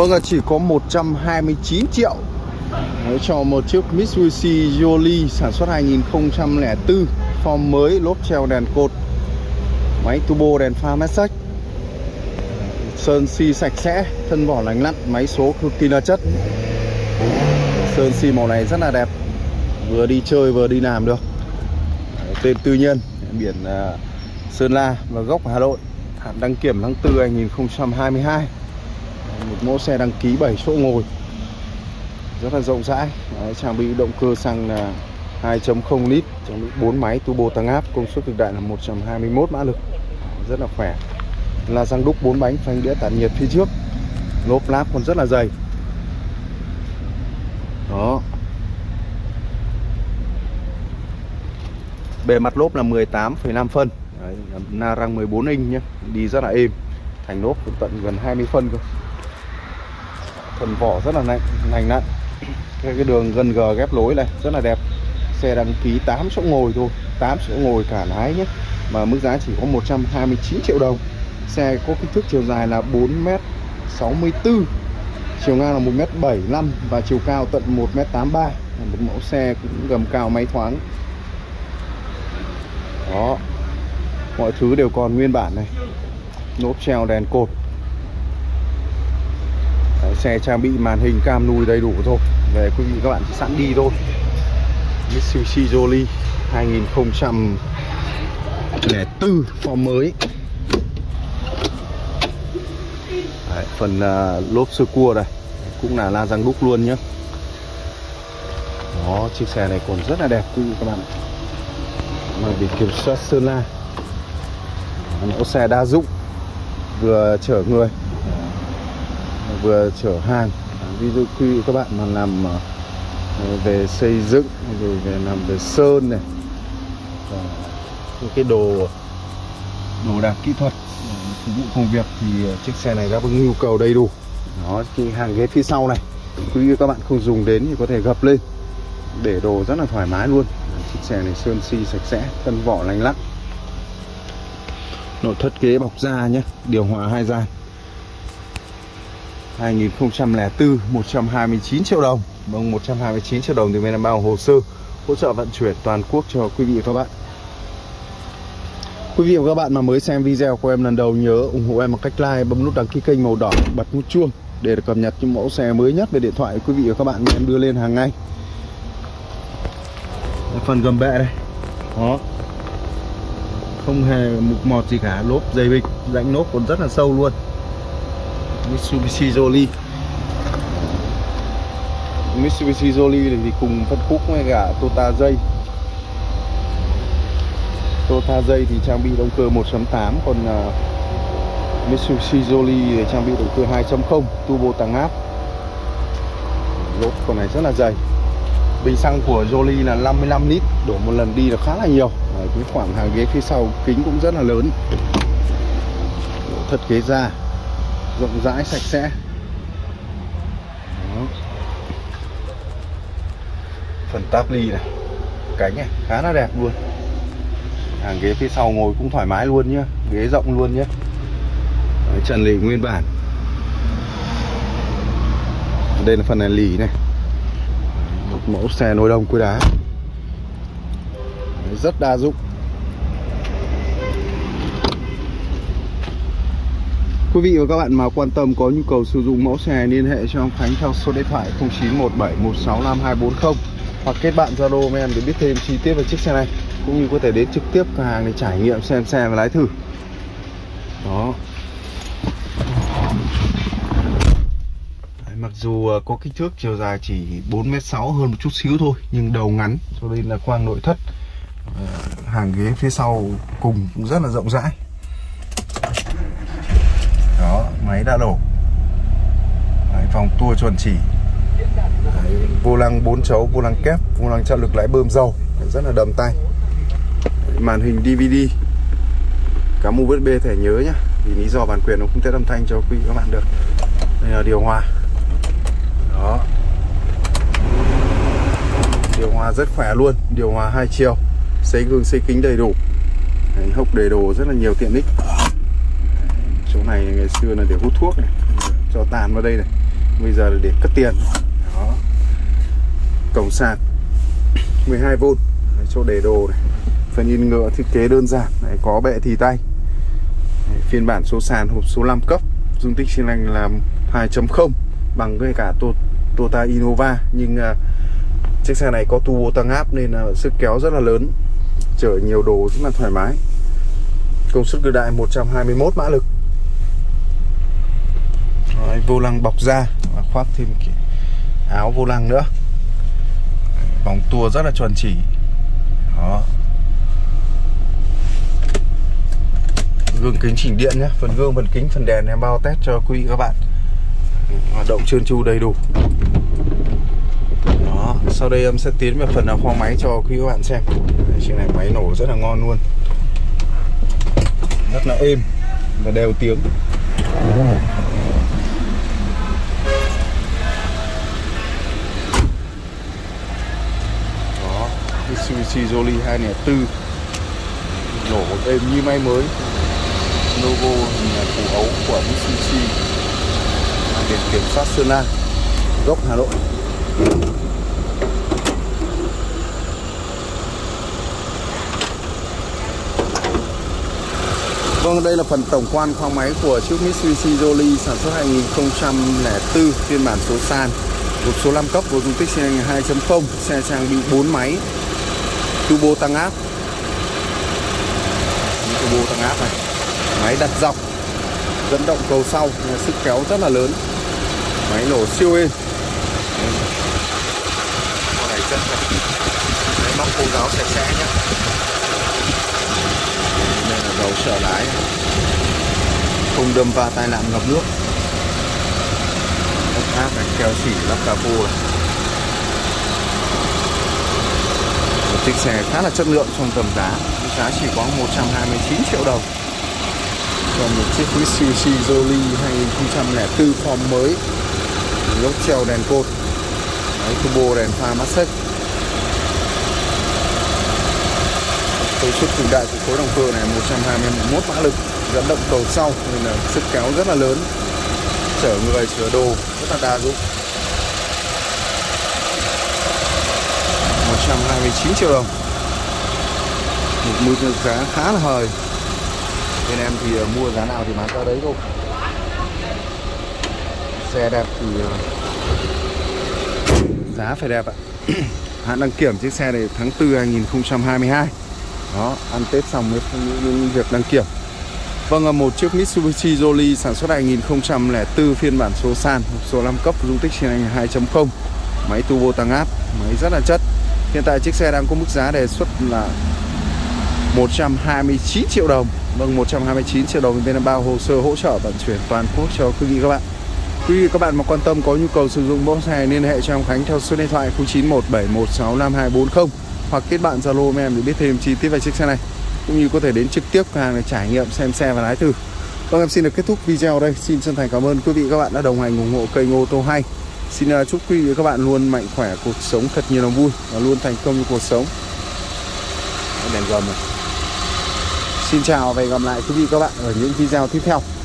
Vâng, chỉ có 129 triệu đấy, cho một chiếc Mitsubishi Jolie sản xuất 2004, form mới, lốp treo đèn cột, máy turbo, đèn pha message, sơn xi sạch sẽ, thân vỏ lành lặn, máy số cực kỳ là chất. Sơn xi màu này rất là đẹp, vừa đi chơi vừa đi làm được. Tên tư nhân, biển Sơn La và gốc Hà Nội, hạn đăng kiểm tháng 4 2022. Một mẫu xe đăng ký 7 chỗ ngồi, rất là rộng rãi. Đấy, trang bị động cơ xăng 2.0 lít, trang bị 4 máy turbo tăng áp, công suất cực đại là 121 mã lực, rất là khỏe. La răng đúc 4 bánh, phanh đĩa tản nhiệt phía trước, lốp láp còn rất là dày. Đó. Bề mặt lốp là 18,5 phân. Đấy, na răng 14 inch nhé, đi rất là êm. Thành lốp cũng tận gần 20 phân cơ. Phần vỏ rất là lành lặn. Cái đường gân gờ ghép lối này rất là đẹp. Xe đăng ký 8 chỗ ngồi thôi, 8 chỗ ngồi cả lái nhé. Mà mức giá chỉ có 129 triệu đồng. Xe có kích thước chiều dài là 4m64, chiều ngang là 1m75 và chiều cao tận 1m83. Một mẫu xe cũng gầm cao máy thoáng. Đó, mọi thứ đều còn nguyên bản này. Lốp treo đèn cột. Đấy, xe trang bị màn hình cam nui đầy đủ thôi. Về quý vị các bạn chỉ sẵn đi thôi. Mitsubishi Jolie 2004, form mới. Đấy, phần lốp sơ cua đây cũng là la răng đúc luôn nhé. Đó, chiếc xe này còn rất là đẹp quý vị các bạn. Mà biển kiểm soát Sơn La. Mẫu xe đa dụng, vừa chở người vừa chở hàng. Ví dụ quý vị các bạn mà làm về xây dựng rồi về làm về sơn này, những cái đồ đạc kỹ thuật phục vụ công việc thì chiếc xe này đáp ứng nhu cầu đầy đủ. Đó, cái hàng ghế phía sau này quý vị các bạn không dùng đến thì có thể gập lên để đồ rất là thoải mái luôn. Chiếc xe này sơn xi sạch sẽ, thân vỏ lành lặn. Nội thất ghế bọc da nhé, điều hòa 2 gian. 2004, 129 triệu đồng. Vâng, 129 triệu đồng thì mới làm bao hồ sơ, hỗ trợ vận chuyển toàn quốc cho quý vị và các bạn. Quý vị và các bạn mà mới xem video của em lần đầu, nhớ ủng hộ em bằng cách like, bấm nút đăng ký kênh màu đỏ, bật nút chuông để cập nhật những mẫu xe mới nhất về điện thoại quý vị và các bạn em đưa lên hàng ngày. Phần gầm bệ đây. Đó, không hề mục mọt gì cả, lốp dày bịch, rãnh lốp còn rất là sâu luôn. Mitsubishi Jolie. Mitsubishi Jolie thì cùng phân khúc với cả Toyota Dây. Toyota Dây thì trang bị động cơ 1.8, còn Mitsubishi Jolie thì trang bị động cơ 2.0 turbo tăng áp. Lốp con này rất là dày. Bình xăng của Jolie là 55 lít, đổ một lần đi là khá là nhiều. Đấy, cái khoảng hàng ghế phía sau kính cũng rất là lớn. Thật ghế da rộng rãi sạch sẽ. Đó. Phần táp ly này, cánh này khá là đẹp luôn. Hàng ghế phía sau ngồi cũng thoải mái luôn nhá, ghế rộng luôn nhé. Trần lì nguyên bản. Đây là phần này lì này. Một mẫu xe nối đồng cối đá, rất đa dụng. Quý vị và các bạn mà quan tâm có nhu cầu sử dụng mẫu xe liên hệ cho ông Khánh theo số điện thoại 0917165240 hoặc kết bạn Zalo với em để biết thêm chi tiết về chiếc xe này, cũng như có thể đến trực tiếp cửa hàng để trải nghiệm xem xe và lái thử. Đó. Đấy, mặc dù có kích thước chiều dài chỉ 4m6 hơn một chút xíu thôi, nhưng đầu ngắn, cho nên là khoang nội thất, hàng ghế phía sau cùng cũng rất là rộng rãi. Đó, máy đã nổ. Đấy, vòng tua chuẩn chỉ. Đấy, vô lăng 4 chấu, vô lăng kép, vô lăng trợ lực lái bơm dầu. Đấy, rất là đầm tay. Đấy, màn hình DVD, cắm USB thẻ nhớ nhá, vì lý do bản quyền nó không tiết âm thanh cho quý vị các bạn được. Đây là điều hòa. Đó, điều hòa rất khỏe luôn, điều hòa 2 chiều, xấy gương xấy kính đầy đủ. Đấy, hốc để đồ rất là nhiều tiện ích. Chỗ này ngày xưa là để hút thuốc này, cho tàn vào đây này. bây giờ là để cất tiền. Đó. Cổng sạc 12V, chỗ để đồ này. Phần in ngựa thiết kế đơn giản, này, có bệ thì tay. Phiên bản số sàn hộp số 5 cấp, dung tích xi lanh là 2.0 bằng với cả Toyota Innova, nhưng chiếc xe này có turbo tăng áp nên sức kéo rất là lớn, chở nhiều đồ rất là thoải mái. Công suất cực đại 121 mã lực. Đấy, vô lăng bọc da và khoác thêm cái áo vô lăng nữa. Vòng tua rất là chuẩn chỉ. Đó. Gương kính chỉnh điện nhé, phần gương, phần kính, phần đèn em bao test cho quý vị các bạn. Hoạt động trơn tru đầy đủ. Đó, sau đây em sẽ tiến vào phần khoang máy cho quý vị các bạn xem. Chiếc này máy nổ rất là ngon luôn, rất là êm và đều tiếng. Đó, Mitsubishi Jolie 204 nổ êm như máy mới. Logo là phủ ấu của Mitsubishi, biển kiểm soát Sơn La, gốc Hà Nội. Vâng, đây là phần tổng quan khoang máy của chiếc Mitsubishi Jolie sản xuất 2004, phiên bản số sàn, hộp số 5 cấp, với dung tích xi lanh 2.0, xe trang bị 4 máy turbo tăng áp. Turbo tăng áp này, máy đặt dọc, dẫn động cầu sau, sức kéo rất là lớn, máy nổ siêu êm. Con này chân này, máy móc khô ráo sạch sẽ nhé. Đây là dầu trở lái, không đâm va tai nạn ngập nước. Ốc áp này, keo chỉ, lắp capo này. Một chiếc xe khá là chất lượng trong tầm giá, giá chỉ có 129 triệu đồng. Còn một chiếc Mitsubishi Jolie 2004 form mới, lốp treo đèn cột, turbo đèn pha massage. Công suất cực đại của khối động cơ này 121 mã lực, dẫn động cầu sau nên là sức kéo rất là lớn, chở người chở đồ rất là đa dụng. 129 triệu đồng, một mức giá khá là hời. Bên em thì mua giá nào thì bán ra đấy thôi. Xe đẹp thì giá phải đẹp ạ. Hạn đăng kiểm chiếc xe này tháng 4 2022. Đó, ăn Tết xong mới những việc đăng kiểm. Vâng, một chiếc Mitsubishi Jolie sản xuất 2004, phiên bản số sàn, số 5 cấp, dung tích xi lanh 2.0, máy turbo tăng áp, máy rất là chất. Hiện tại chiếc xe đang có mức giá đề xuất là 129 triệu đồng. Vâng, 129 triệu đồng bên em bao hồ sơ hỗ trợ vận chuyển toàn quốc cho quý vị các bạn. Quý vị các bạn mà quan tâm có nhu cầu sử dụng mẫu xe liên hệ cho em Khánh theo số điện thoại 0917165240 hoặc kết bạn Zalo với em để biết thêm chi tiết về chiếc xe này, cũng như có thể đến trực tiếp cửa hàng để trải nghiệm xem xe và lái thử. Vâng, em xin được kết thúc video đây. Xin chân thành cảm ơn quý vị các bạn đã đồng hành ủng hộ kênh ô tô hay. Xin chúc quý vị các bạn luôn mạnh khỏe, cuộc sống thật nhiều niềm vui và luôn thành công trong cuộc sống. Đèn gầm này. Xin chào và hẹn gặp lại quý vị các bạn ở những video tiếp theo.